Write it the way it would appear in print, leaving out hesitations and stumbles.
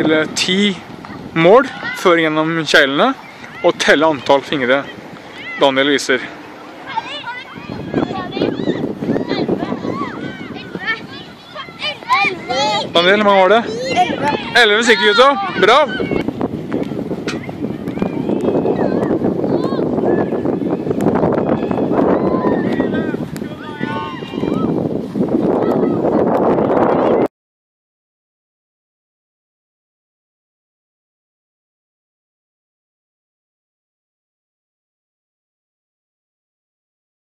telle 10 mål før gjennom kjeglene, og telle antall fingre Daniel viser. Daniel, hvor mange var det? 11 stykker, gutta. Bra!